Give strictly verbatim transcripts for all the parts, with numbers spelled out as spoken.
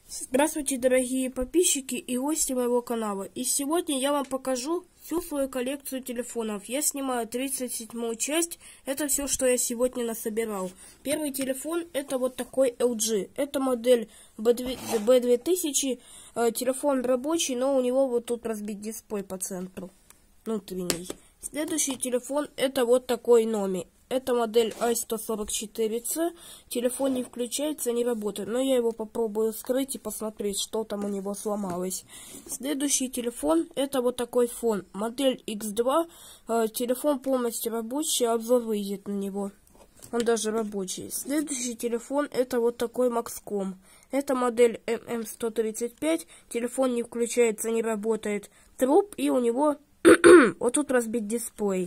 Здравствуйте, дорогие подписчики и гости моего канала. И сегодня я вам покажу всю свою коллекцию телефонов. Я снимаю тридцать седьмую часть. Это все, что я сегодня насобирал. Первый телефон это вот такой эл джи. Это модель би две тысячи. Телефон рабочий, но у него вот тут разбит дисплей по центру. Внутренний. Следующий телефон это вот такой номер. Это модель ай сто сорок четыре си. Телефон не включается, не работает. Но я его попробую скрыть и посмотреть, что там у него сломалось. Следующий телефон, это вот такой фон. Модель икс два. Э, телефон полностью рабочий, обзор выйдет на него. Он даже рабочий. Следующий телефон, это вот такой Макском. Это модель эм эм сто тридцать пять. Телефон не включается, не работает. Труп, и у него вот тут разбит дисплей.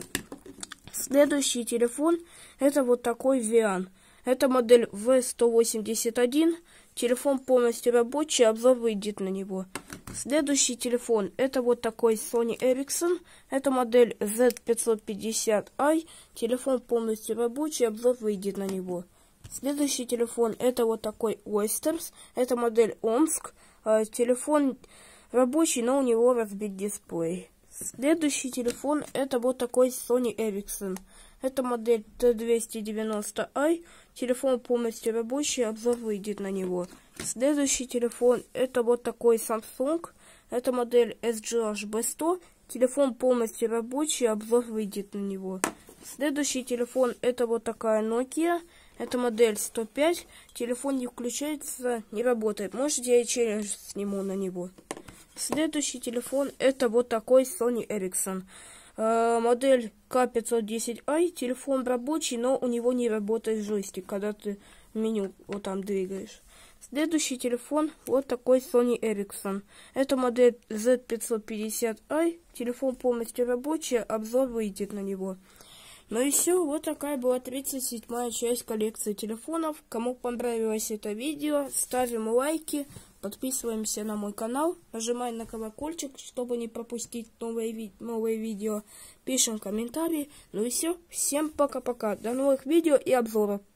Следующий телефон это вот такой Виан. Это модель ви сто восемьдесят один. Телефон полностью рабочий, обзор выйдет на него. Следующий телефон это вот такой Sony Ericsson. Это модель зет пятьсот пятьдесят ай. Телефон полностью рабочий, обзор выйдет на него. Следующий телефон это вот такой Oysters. Это модель Омск. Телефон рабочий, но у него разбит дисплей. Следующий телефон это вот такой Sony Ericsson. Это модель ти двести девяносто ай. Телефон полностью рабочий, обзор выйдет на него. Следующий телефон это вот такой Samsung. Это модель эс джи эйч би сто. Телефон полностью рабочий, обзор выйдет на него. Следующий телефон это вот такая Nokia. Это модель сто пять. Телефон не включается, не работает. Может, я и челлендж сниму на него. Следующий телефон это вот такой Sony Ericsson. Э, модель ка пятьсот десять ай. Телефон рабочий, но у него не работает джойстик, когда ты меню вот там двигаешь. Следующий телефон вот такой Sony Ericsson. Это модель зет пятьсот пятьдесят ай. Телефон полностью рабочий, обзор выйдет на него. Ну и все, вот такая была тридцать седьмая часть коллекции телефонов. Кому понравилось это видео, ставим лайки, подписываемся на мой канал, нажимаем на колокольчик, чтобы не пропустить новые, ви новые видео, пишем комментарии. Ну и все, всем пока-пока, до новых видео и обзоров.